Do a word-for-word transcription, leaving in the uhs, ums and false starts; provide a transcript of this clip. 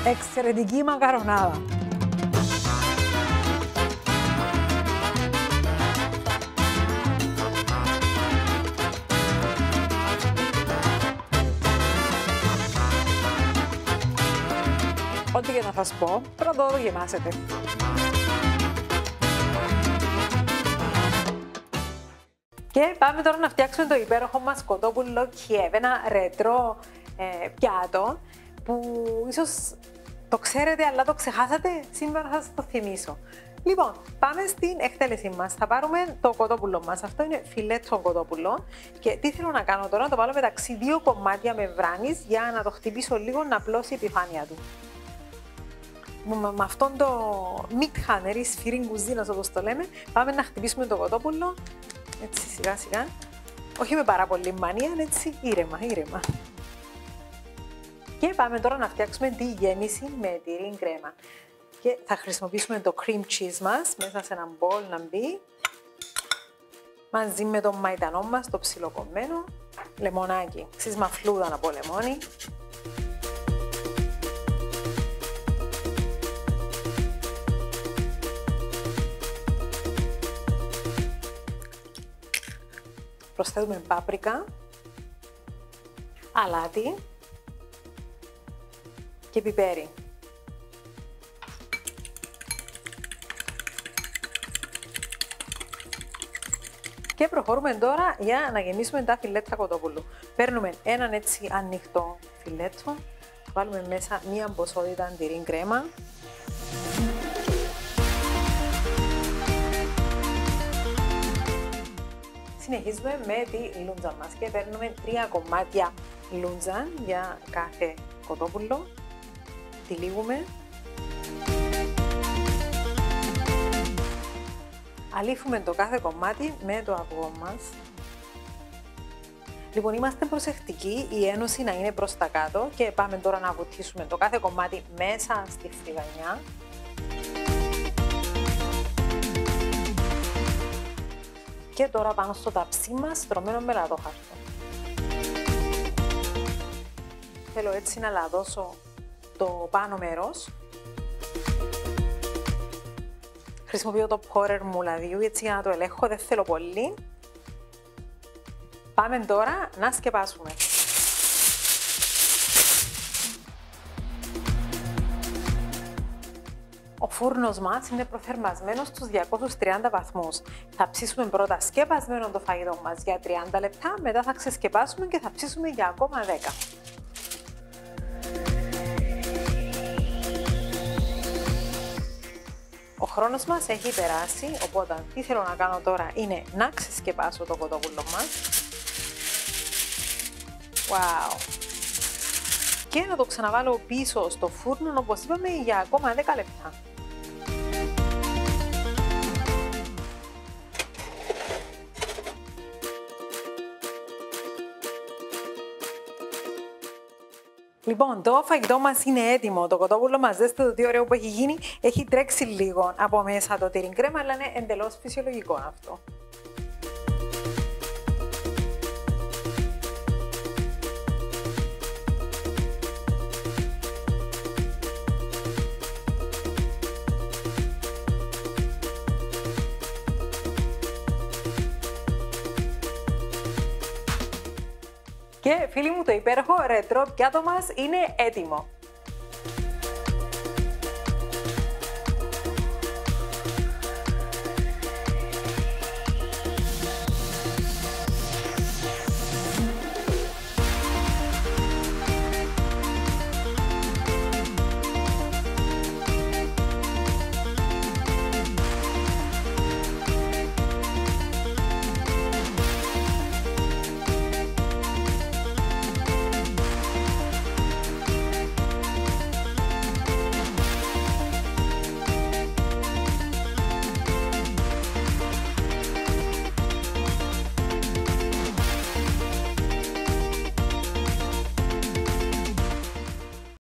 Εξαιρετική μακαρονάδα. Ό,τι και να σας πω, πρώτα το δοκιμάσετε. Και πάμε τώρα να φτιάξουμε το υπέροχο μας κοτόπουλο Κιέβ, ένα ρετρό ε, πιάτο που ίσως το ξέρετε αλλά το ξεχάσατε, σήμερα θα σας το θυμίσω. Λοιπόν, πάμε στην εκτέλεσή μας. Θα πάρουμε το κοτόπουλο μας. Αυτό είναι φιλέτο κοτόπουλο και τι θέλω να κάνω τώρα, να το βάλω μεταξύ δύο κομμάτια μεμβράνης για να το χτυπήσω λίγο να απλώσει η επιφάνεια του. Με αυτόν το meat hammer ή σφυρί κουζίνας όπως το λέμε, πάμε να χτυπήσουμε το κοτόπουλο έτσι σιγά σιγά, όχι με πάρα πολύ μανία, έτσι ήρεμα, ήρεμα. Και πάμε τώρα να φτιάξουμε τη γέμιση με τυρί κρέμα. Και θα χρησιμοποιήσουμε το cream cheese μας μέσα σε ένα μπολ να μπει, μαζί με το μαϊτανό μας, το ψιλοκομμένο, λεμονάκι, ξύσμα φλούδα από λεμόνι. Προσθέτουμε πάπρικα, αλάτι και πιπέρι. Και προχωρούμε τώρα για να γεμίσουμε τα φιλέτρα κοτόπουλου. Παίρνουμε έναν έτσι ανοιχτό φιλέτο, βάλουμε μέσα μία ποσότητα τυρί κρέμα. Συνεχίζουμε με τη λούντζα μας και παίρνουμε τρία κομμάτια λούντζα για κάθε κοτόπουλο. Τυλίγουμε. Αλήφουμε το κάθε κομμάτι με το αυγό μας. Λοιπόν, είμαστε προσεκτικοί, η ένωση να είναι προς τα κάτω και πάμε τώρα να βουτήσουμε το κάθε κομμάτι μέσα στη φρυγανιά. Και τώρα πάνω στο ταψί μας στρωμένο με λαδόχαρτο. Θέλω έτσι να λαδώσω το πάνω μέρος. Χρησιμοποιώ το pourer μου λαδίου έτσι για να το ελέγχω, δεν θέλω πολύ. Πάμε τώρα να σκεπάσουμε. Ο φούρνος μας είναι προθερμασμένος στους διακόσιους τριάντα βαθμούς. Θα ψήσουμε πρώτα σκεπασμένο το φαγητό μας για τριάντα λεπτά, μετά θα ξεσκεπάσουμε και θα ψήσουμε για ακόμα δέκα. Ο χρόνος μας έχει περάσει, οπότε τι θέλω να κάνω τώρα είναι να ξεσκεπάσω το κοτόπουλο μας. Wow! Και να το ξαναβάλω πίσω στο φούρνο, όπως είπαμε, για ακόμα δέκα λεπτά. Λοιπόν, το φαγητό μας είναι έτοιμο. Το κοτόπουλο μας, δέστε το τι ωραίο που έχει γίνει. Έχει τρέξει λίγο από μέσα το τυρί κρέμα, αλλά είναι εντελώς φυσιολογικό αυτό. Και φίλοι μου, το υπέροχο ρετρό πιάτο μας είναι έτοιμο.